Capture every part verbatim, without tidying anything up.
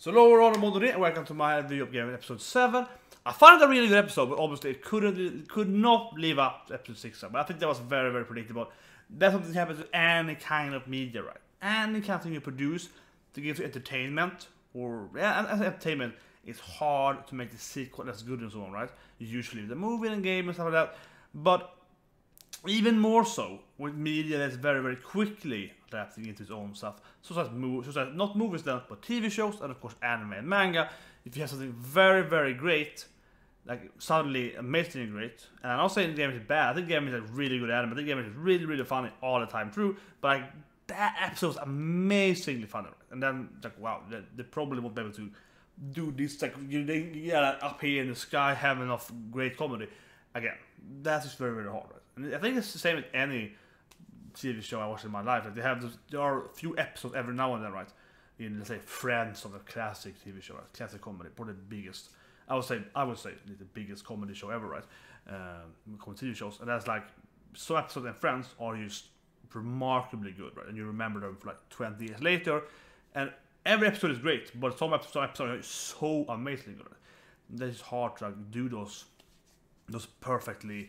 So hello everyone, I'm Aguri, and welcome to my video of game episode seven. I found it a really good episode, but obviously it couldn't, it could not live up to episode six. But I think that was very, very predictable. That's something that happens with any kind of media, right? Any kind of thing you produce to give you entertainment, or yeah, as entertainment, it's hard to make the sequel as good and so on, right? Usually the movie and game and stuff like that. But even more so with media that's very, very quickly adapting into its own stuff. So that's movies, so not movies then, but T V shows, and of course anime and manga. If you have something very, very great, like suddenly amazingly great, and I'm not saying the game is bad, I think the game is a really good anime, I think the game is really, really funny all the time through, but like, that episode was amazingly funny. And then, like, wow, they, they probably won't be able to do this, like, you, they, yeah, up here in the sky, having enough great comedy. Again, that is very, very hard, right? And I think it's the same with any T V show I watch in my life. Like they have, this, there are a few episodes every now and then, right? In, let's say, Friends, or the classic T V show, right? Classic comedy, probably the biggest. I would say, I would say, the biggest comedy show ever, right? Um, comedy T V shows, and that's like, so episodes in Friends are just remarkably good, right? And you remember them for like twenty years later, and every episode is great, but some episodes, some episodes are so amazingly good. That is hard to like, do those, those perfectly.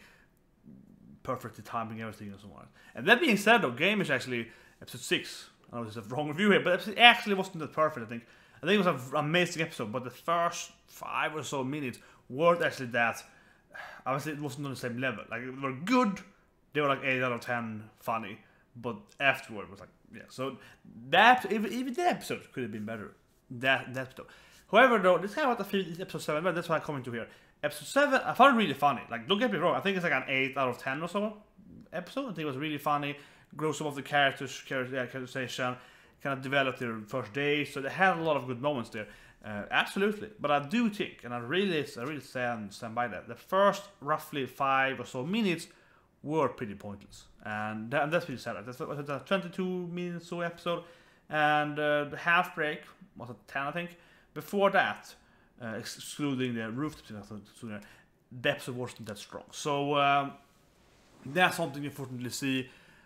perfectly timing everything and so on. And that being said, though, game is actually episode six. I know there's a wrong review here, but it actually wasn't that perfect. I think. I think it was an amazing episode, but the first five or so minutes weren't actually that. Obviously, it wasn't on the same level. Like they were good, they were like eight out of ten funny, but afterward it was like yeah. So that even even the episode could have been better. That that episode. However, though, this kind of what I feel is episode seven. But that's why I'm coming to here. Episode seven, I found it really funny. Like, don't get me wrong, I think it's like an eight out of ten or so episode. I think it was really funny. Grow some of the characters, characterization, kind of developed their first day. So they had a lot of good moments there. Uh, absolutely. But I do think, and I really, I really stand, stand by that, the first roughly five or so minutes were pretty pointless. And, that, and that's pretty sad. That's a twenty-two minutes so episode. And uh, the half break was at ten, I think. Before that, Uh, excluding the rooftop scene, the episode wasn't that strong. So um, that's something you unfortunately see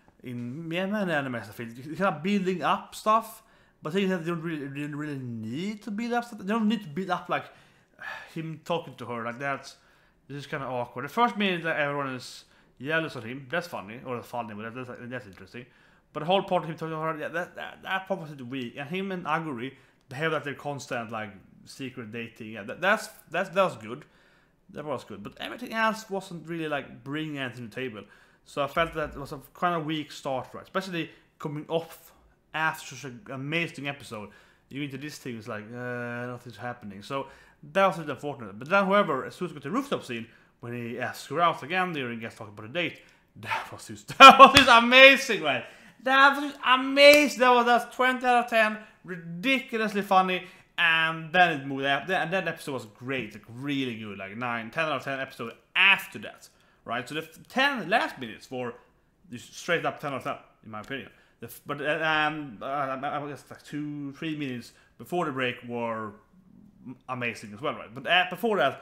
in many animes. I feel you're kind of building up stuff, but things that they don't really, really, really need to build up stuff. They don't need to build up like him talking to her like that. This is kind of awkward. The first minute that everyone is jealous of him, that's funny, or funny, but that's, that's interesting. But the whole part of him talking to her, yeah, that that, that part was weak. And him and Aguri, they have that they're constant like. Secret dating, yeah, that, that's that's that was good, that was good, but everything else wasn't really like bringing anything to the table. So I felt that it was a kind of weak start, right? Especially coming off after such an amazing episode, you into this thing is like uh, nothing's happening. So that was a bit unfortunate. But then, however, as soon as we got the rooftop scene, when he asks her out again, there and gets talking about a date, that was just that was just amazing, right? That was just amazing. That was that's twenty out of ten, ridiculously funny. And then it moved up, and that episode was great, like really good, like nine, ten out of ten episode after that, right? So the ten last minutes were straight up ten out of ten, in my opinion. The, but um, I guess like two, three minutes before the break were amazing as well, right? But uh, before that,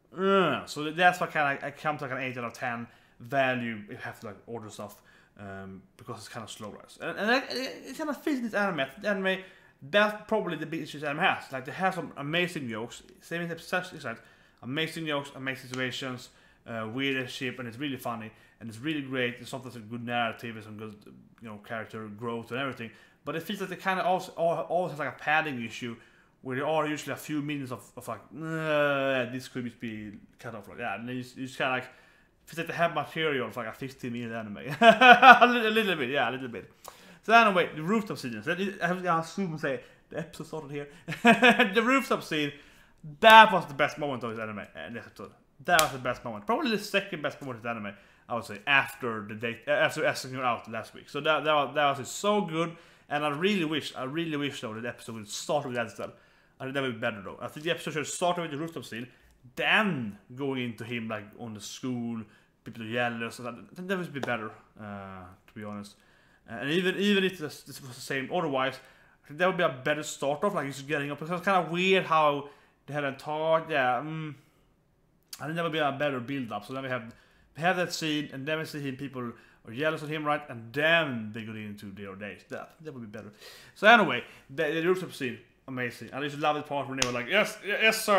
uh, so that's why kind of I come to like an eight out of ten value. You have to like order stuff um, because it's kind of slow, right? And, and it, it kind of fits this anime. Anime. That's probably the biggest issue anime has. Like they have some amazing jokes, same as episode, like amazing jokes, amazing situations, uh, weird shit, and it's really funny and it's really great. It's sometimes a good narrative, some good, you know, character growth and everything. But it feels like they kind of also always has like a padding issue where there are usually a few minutes of, of like uh, this could just be cut off like that, and you just, you just kind of like feels like they have material for like a fifteen minute anime, a, little, a little bit, yeah, a little bit. So anyway, the rooftop scene. I have to assume and say the episode started here. The rooftop scene, that was the best moment of this anime. Uh, this episode, that was the best moment. Probably the second best moment of the anime. I would say after the date, uh, after asking her out last week. So that that was, that was so good. And I really wish, I really wish though that the episode would start with that instead. I think that would be better though. I think the episode should start with the rooftop scene, then going into him like on the school, people are jealous. I think that would be better, uh, to be honest. And even even if this, this was the same otherwise, I think that would be a better start off, like just getting up. Because it's kind of weird how they had a talk, yeah. Um, I think that would be a better build up. So then we have we have that scene, and then we see him, people are jealous of him, right? And then they go into their days. That that would be better. So anyway, the, the rooftop scene, amazing. I used to love the part when they were like, yes, yes, sir.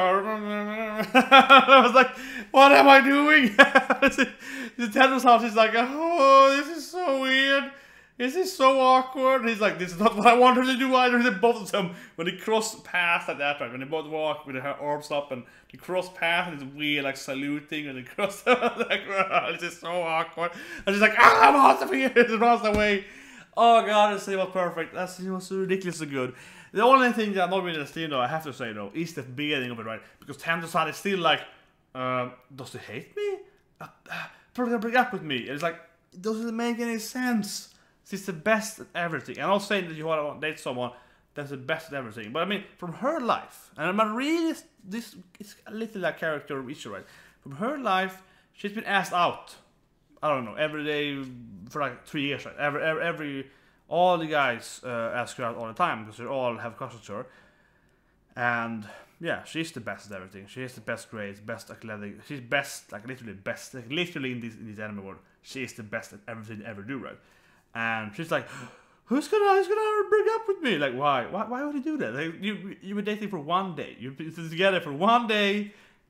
I was like, what am I doing? The Tendo's house is like, oh, this is so weird. This is so awkward. And he's like, this is not what I want her to do either. They both of them, when they cross paths like that, right? When they both walk with their arms up and they cross paths and it's weird, like saluting and they cross. Like, oh, this is so awkward. And she's like, ah, I'm out of here. It runs away. Oh god, this scene was perfect. That scene was so ridiculously good. The only thing that I'm not really interested in, though, I have to say though, is the beginning of it, right? Because Tendo's side is still like, uh, does he hate me? Uh, uh, probably gonna break up with me. And it's like, it doesn't make any sense. She's the best at everything. And I'm not saying that you want to date someone that's the best at everything. But I mean, from her life, and I'm really, this is a little like character issue, right? From her life, she's been asked out. I don't know, every day for like three years, right? Every, every, every all the guys uh, ask her out all the time because they all have crushes to her. And yeah, she's the best at everything. She has the best grades, best athletic. She's best, like literally best, like literally in this in this anime world. She is the best at everything ever do, right? And she's like, who's gonna, who's gonna break up with me? Like, why? Why, why would he do that? Like, you, you were dating for one day. You've been together for one day,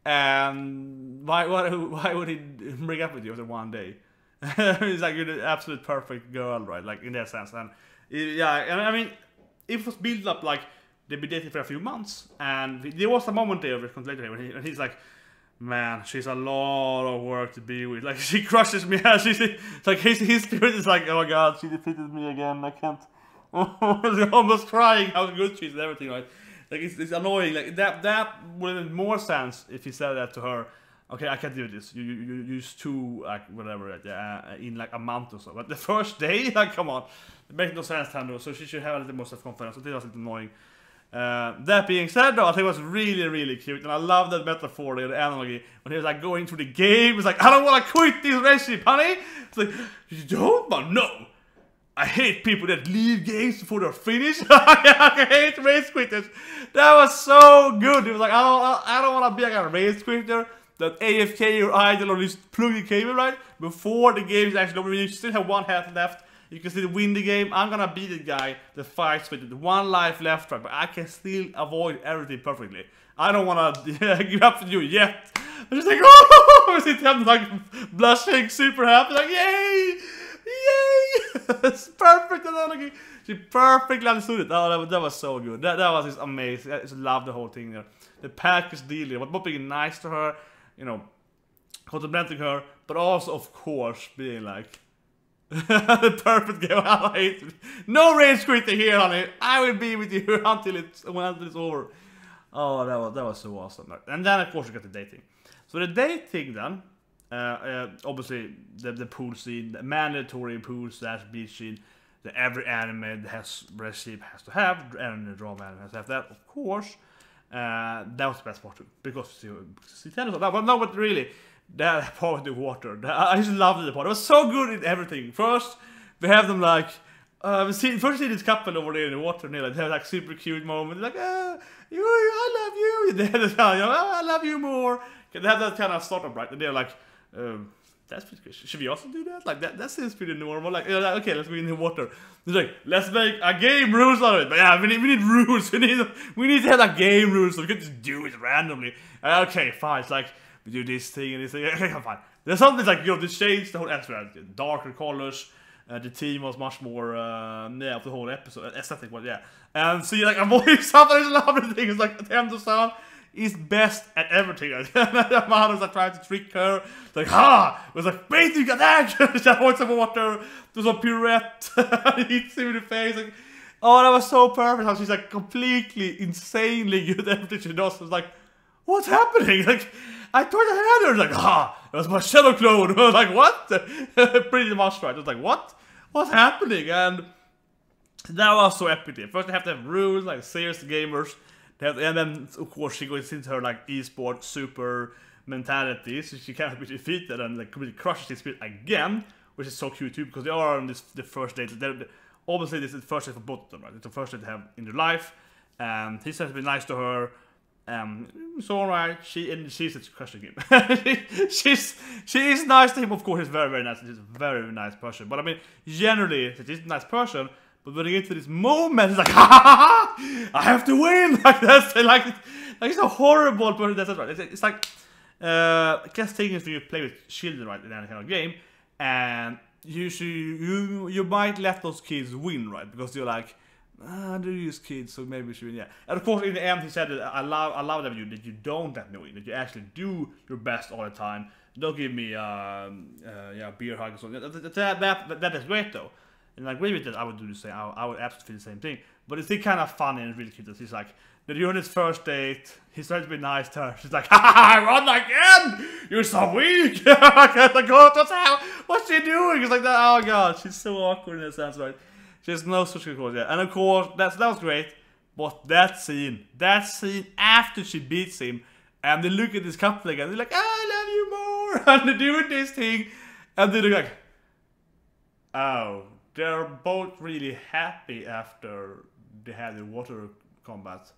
and why, why, why would he break up with you after one day? It's like, you're the absolute perfect girl, right? Like, in that sense. And yeah, I mean, it was built up like they've been dating for a few months, and there was a moment there of later when he, and he's like, man, she's a lot of work to be with. Like, she crushes me. She's it's like his, his spirit is like, oh my god, she defeated me again. I can't. I'm almost crying how good she is and everything. Like, like it's, it's annoying. Like that that would have made more sense if he said that to her. Okay, I can't do this. You you, you use two like whatever uh, in like a month or so. But the first day, like, come on, it makes no sense, Tendo. So she should have a little more self-confidence. So that was a little annoying. Uh, that being said, though, I think it was really, really cute, and I love that metaphor, the analogy, when he was like going through the game. It's like, I don't want to quit this relationship, honey. It's like, you don't, but no. I hate people that leave games before they're finished. I hate race quitters. That was so good. It was like, I don't, I don't want to be like a race quitter that A F K or idle or just plug the cable right before the game is actually over. You still have one half left. You can still win the game. I'm gonna be the guy that fights with one life left, right? But I can still avoid everything perfectly. I don't wanna give up to you yet. I'm just like, oh, I'm like blushing, super happy, like yay, yay, it's perfect. She perfectly understood it. Oh, that was, that was so good. That that was just amazing. I just love the whole thing there. The package deal, but both being nice to her, you know, complimenting her, but also of course being like. The perfect game. I hate it. No rage quitting here, honey. I will be with you until it's until it's over. Oh, that was that was so awesome. And then of course you got the dating. So the dating then, uh, uh, obviously the the pool scene, the mandatory pool slash beach scene that every anime that has relationship has to have, and the drama anime has to have that, of course. Uh, that was the best part too, because see, see, but no, but really. That part with the water, I just loved the part. It was so good in everything. First, we have them like, uh, we see, first see this couple over there in the water, and they, like, they have like super cute moments, like, uh, you, I love you. And then, you know, oh, I love you more. They have that kind of startup, right? And they're like, um, that's pretty good. Should we also do that? Like that, that seems pretty normal. Like, uh, okay, let's go in the water. It's like, let's make a game rules on it. But yeah, we need, we need rules. We need, we need to have like game rules, so we can just do it randomly. Uh, okay, fine. It's like. We do this thing and this thing. Okay, fine. There's something like, you know, they changed the whole episode. Darker colors. Uh, the team was much more, uh, yeah, of the whole episode. Aesthetic, but yeah. And so you like avoid something. I love the thing. It's like Tendo-san is best at everything. Amano's like trying to trick her. It's like, ha! It was like, wait, you got that! She avoids some water. There's a pirouette. He hits him in the face. Like, oh, that was so perfect. How she's like completely, insanely good at everything she does. It's like, what's happening? Like, I tried to hand her, like, ah, it was my shadow clone. I was like, what? Pretty much right. I was like, what? What's happening? And that was so epic. First, they have to have rules, like serious gamers. They have, and then, of course, she goes into her, like, esports super mentality. So she can't be defeated and, like, completely crushes his spirit again, which is so cute, too, because they are on this the first date. They're, obviously, this is the first date for both of them, right? It's the first date they have in their life. And he says to be nice to her. Um, it's alright. She and she's a crushing him. she's she is nice to him. Of course, he's very very nice. He's a very, very nice person. But I mean, generally, she's a nice person. But when they get to this moment, it's like, ha ha ha! I have to win! Like that's like, like it's a horrible, but that's right. It's, it's like, uh, I guess taking when you play with children, right, in any kind of game, and usually you you might let those kids win, right, because you're like, ah, they're just kids, so maybe we should win, yeah. And of course, in the end, he said that I love, I love that you that you don't let me win, that you actually do your best all the time. Don't give me, um, uh, yeah, beer hugs. That, that, that, that, that is great though. And I agree with that. I would do the same. I, I would absolutely feel the same thing. But it's still kind of funny and really cute that he's like, that you're on his first date. He's trying to be nice to her. She's like, ha ha, I won again! You're so weak! Like, what's, what's she doing? It's like that. Oh god, she's so awkward in a sense, right? She has no social skills yet. And of course, that's, that was great. But that scene, that scene after she beats him, and they look at this couple again, they're like, I love you more! And they're doing this thing, and they're like, oh, they're both really happy after they had the water combat.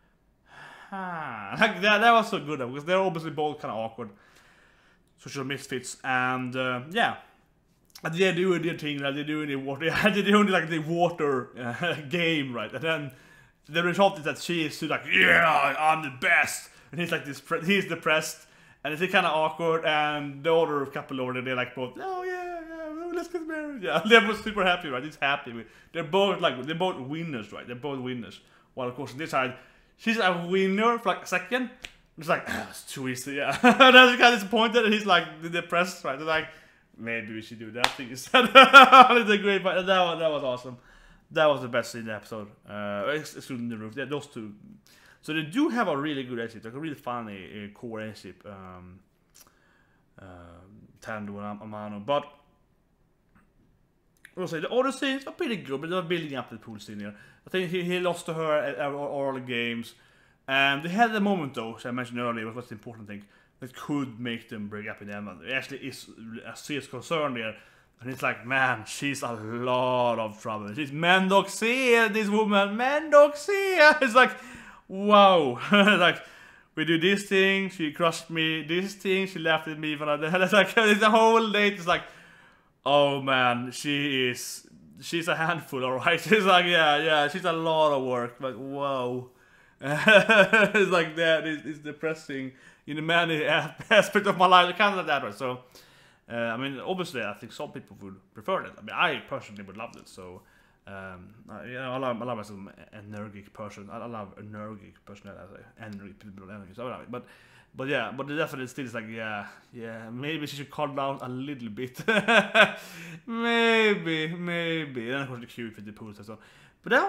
Like that, that was so good though, because they're obviously both kind of awkward social misfits, and uh, yeah, and they're doing their thing, like they're doing the water, they're doing like the water uh, game, right? And then the result is that she is like, yeah, I'm the best, and he's like this, he's depressed, and it's kind of awkward, and the other couple over there, they're like both, oh yeah, yeah, let's get married, yeah, they're both super happy, right? He's happy with, they're both like, they're both winners, right? They're both winners. While of course on this side, she's a winner for like a second. It's like, ah, it's too easy, yeah. And then she's kind of disappointed, and he's like depressed, right? They're like, maybe we should do that thing instead. It's a great fight. That was, that was awesome. That was the best scene in the episode. Uh, excluding the roof. Yeah, those two. So they do have a really good relationship, like a really funny uh, core relationship. Um, uh, Tendou and Amano. But also, the other scenes are pretty good, but they're building up the pool scene here. I think he, he lost to her at all the games. And they had a moment though, as I mentioned earlier, was the important thing, that could make them break up in the end. There actually is a serious concern there. And it's like, man, she's a lot of trouble. She's Mendoxia, this woman, Mendoxia. It's like, wow. Like, we do this thing, she crushed me, this thing, she laughed at me. But it's like, it's a whole date. It's like, oh man, she is, she's a handful, alright? She's like, yeah, yeah, she's a lot of work. Like, whoa. It's like that, it's, it's depressing in the many aspect of my life. I can't let that right. So, uh, I mean, obviously, I think some people would prefer that. I mean, I personally would love this. So, um, I, you know, I love, I love myself an energetic person. I, I love energetic personality. Energy, people, energy. So I love it. But, but yeah, but the definitely still is like, yeah, yeah. Maybe she should calm down a little bit. maybe, maybe. And of course, the cute with the pools and so. But then,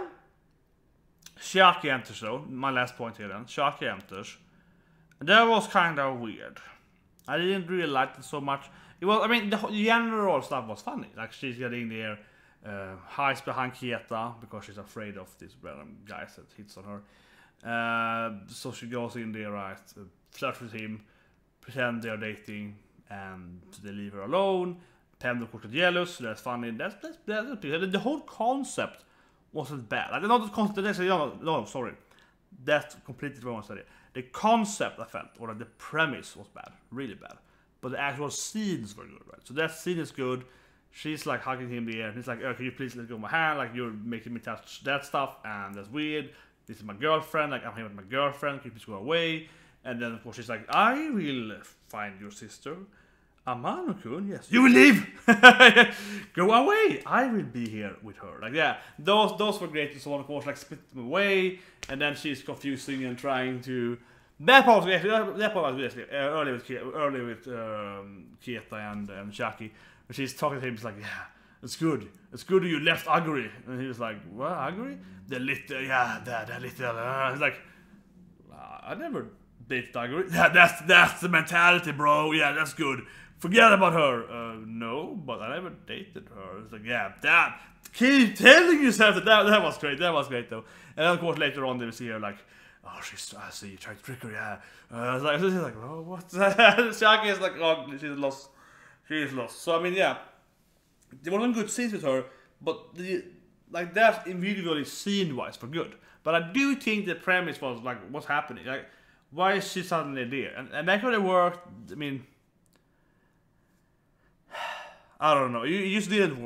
chiaki enters though. My last point here then. Chiaki enters. That was kind of weird. I didn't really like it so much. It was, I mean, the general stuff was funny. Like she's getting there, uh, hides behind Kieta because she's afraid of these random guys that hits on her. Uh, so she goes in there, right, uh, flirts with him, pretend they're dating, and they leave her alone. Pam, of course, is jealous. So that's funny. That's that's, that's the, the whole concept wasn't bad. Like not the concept. Actually, no, no, sorry, that's completely wrong. Sorry. The concept I felt, or the premise was bad, really bad. But the actual scenes were good, right? So that scene is good. She's like hugging him in the air. And he's like, oh, can you please let go of my hand? Like, you're making me touch that stuff, and that's weird. This is my girlfriend. Like, I'm here with my girlfriend. Can you please go away? And then, of course, she's like, I will find your sister. Amano-kun, yes. You will leave! Go away! I will be here with her. Like, yeah, those those were great. So, of course, like, split them away. And then she's confusing and trying to... That part was actually, that part was actually uh, early with, early with um, Kieta and, and Chiaki. She's talking to him, she's like, yeah, it's good. It's good you left Aguri. And he was like, what, Aguri? The little, yeah, the, the little, uh, he's like, uh, I never dated Aguri. Yeah, that's, that's the mentality, bro. Yeah, that's good. Forget about her. Uh, no, but I never dated her. It's like, yeah, that, keep telling yourself that, that, that was great. That was great, though. And of course, later on, they see her like, oh, she's, I see, you tried to trick her, yeah. Uh, I was like, she's like, oh, what's that? Chiaki is like, oh, she's lost. She's lost. So, I mean, yeah. There wasn't good scenes with her, but the, like, that individually scene-wise for good. But I do think the premise was, like, what's happening? Like, why is she suddenly there? And, and that could have worked, I mean, I don't know. It, it just didn't work.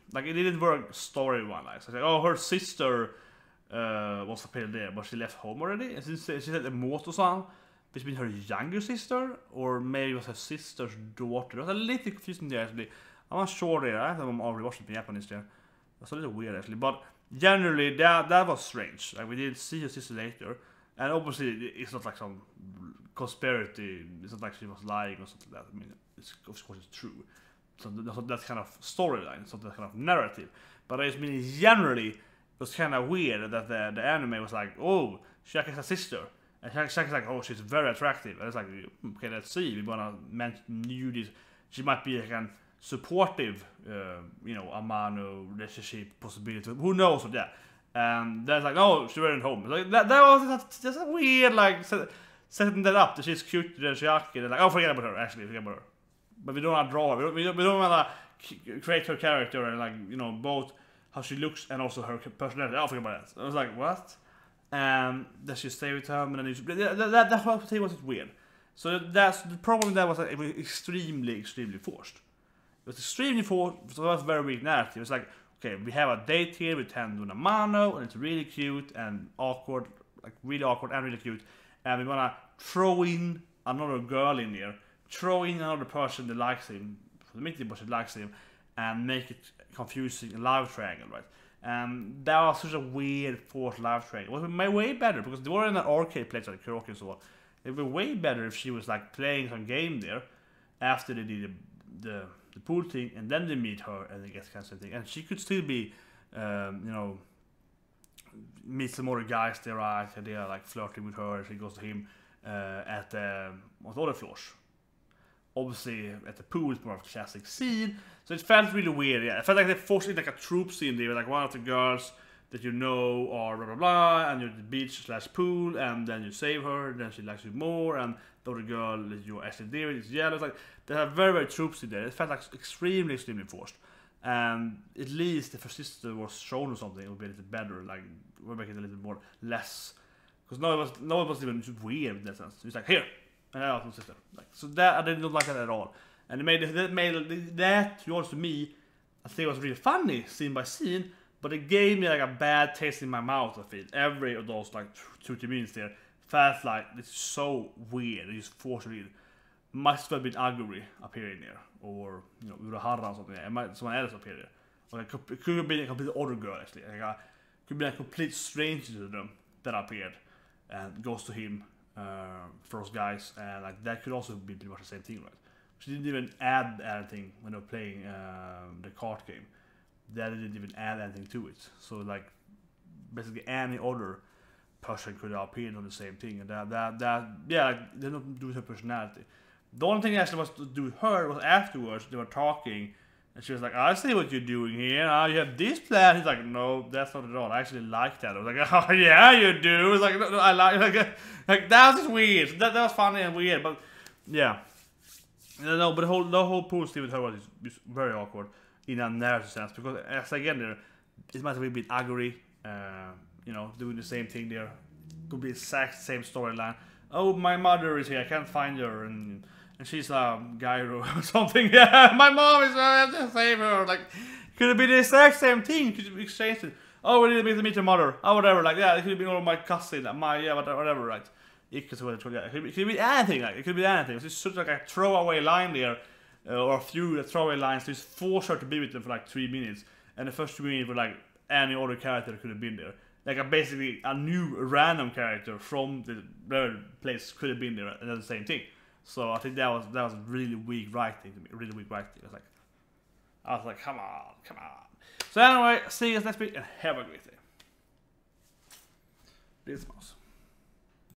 Like it didn't work story-wise. Like, so like, oh, her sister uh, was appeared there, but she left home already. And she said, she said a motor which means her younger sister, or maybe it was her sister's daughter. It was a little confusing there actually. I'm not sure there. I think I'm already watching the Japanese there. That's a little weird actually, but generally that that was strange. Like we didn't see her sister later, and obviously it's not like some conspiracy. It's not like she was lying or something like that. I mean, it's, of course it's true. So that's not that kind of storyline. It's not that kind of narrative. But I just mean generally it was kind of weird that the the anime was like, oh, Chiaki has a sister, and Chiaki's like, oh, she's very attractive. And it's like, okay, let's see. We wanna mention this. She might be like an supportive, uh, you know, Amano relationship possibility. Who knows what that? And that's like, no, she went home. Like that, that was just a weird, like, set, setting that up. That she's cute to the Chiaki. They're like, oh, forget about her. Actually, forget about her. But we don't want to draw her. We don't, we don't, we don't want to create her character and like, you know, both how she looks and also her personality. Oh, forget about that. I was like, what? And then she stay with him, and then she, that, that, that, that whole thing was weird. So that's the problem. That was like, it was extremely, extremely forced. It was extremely forced, so that was very weak narrative. It's like, okay, we have a date here with Tendou and Amano, and it's really cute and awkward, like really awkward and really cute. And we wanna throw in another girl in here, throw in another person that likes him, for the meeting person likes him, and make it confusing a love triangle, right? And that was such a weird forced love triangle. It was way better because they were in an arcade place like karaoke and so on. It would be way better if she was like playing some game there after they did the, the the pool thing, and then they meet her and they get kind of thing, and she could still be, um, you know, meet some other guys there, right? And they are like flirting with her. And she goes to him uh, at the on the other floors. Obviously, at the pool, it's more of a classic scene, so it felt really weird. Yeah, it felt like they forced in like a troop scene there, like one of the girls that you know are blah blah blah, and you're at the beach slash pool, and then you save her, and then she likes you more, and the other girl that you actually deal with is jealous. Like they have very very troops in there. It felt like extremely extremely forced. And at least if her sister was shown or something, it would be a little better. Like we're making it a little more less, because no, it was no, it was even weird in that sense. It's like here, and I was my sister. Like so that I didn't like that at all. And it made that made that towards to me, I think it was really funny scene by scene. But it gave me like a bad taste in my mouth. I feel every of those like two three minutes there felt like it's so weird. It's forced weird. Must have been Aguri appearing there, or you know Urahara or something. It might someone else appear there. Or like, it could have been a complete other girl actually. Like a, could be a complete stranger to them that appeared and goes to him uh, for those guys, and like that could also be pretty much the same thing, right? She didn't even add anything when they were playing uh, the card game. That didn't even add anything to it. So like basically any other person could have appeared on the same thing, and that that that yeah, like, they don't do with her personality. The only thing actually was to do with her was afterwards they were talking, and she was like, "I see what you're doing here. Ah, you have this plan." He's like, "No, that's not at all. I actually like that." I was like, "Oh yeah, you do." It's like, no, no, I like like like that was just weird. That that was funny and weird, but yeah, no, no. But the whole the whole pool scene with her was, was very awkward in a narrative sense, because as again there, it might have been a bit Aguri, uh, you know, doing the same thing there. Could be the exact same storyline. Oh, my mother is here. I can't find her, and and she's a gyro or something. Yeah, my mom is. I have to save her. Like, could it be the exact same thing? Could you exchange it? Oh, we need to meet your mother. Oh, whatever. Like, yeah, it could be one of my cousin. My yeah, whatever, whatever right? It could, it could, it could be anything. Like, it could be anything. It's just like a throwaway line there. Uh, or a few throwaway lines to just force her to be with them for like three minutes, and the first two minutes were like any other character that could have been there, like a basically a new random character from the other place could have been there, and that's the same thing. So I think that was that was really weak writing to me, really weak writing. I was like, I was like, come on, come on. So anyway, see you guys next week and have a great day. This mouse.